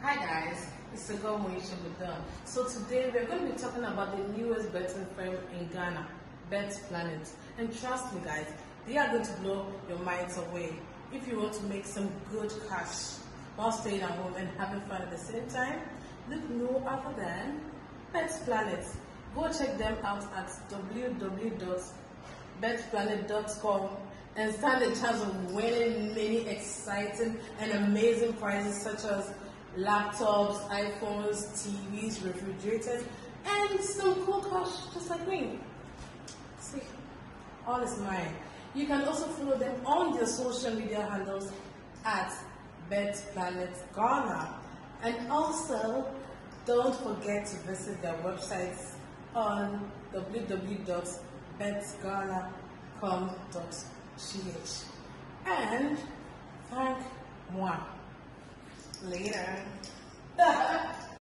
Hi guys, it's your girl MOESHA Budуонг. So today we're going to be talking about the newest betting firm in Ghana, Bet Planet. And trust me guys, they are going to blow your minds away. If you want to make some good cash while staying at home and having fun at the same time, look no other than Bet Planet. Go check them out at www.betplanet.com and stand a chance of winning many exciting and amazing prizes such as laptops, iPhones, TVs, refrigerators, and some cool cash just like me. See, all is mine. You can also follow them on their social media handles at Bet Planet Ghana. And also, don't forget to visit their websites on www.betghana.com.gh. And thank moi. Later.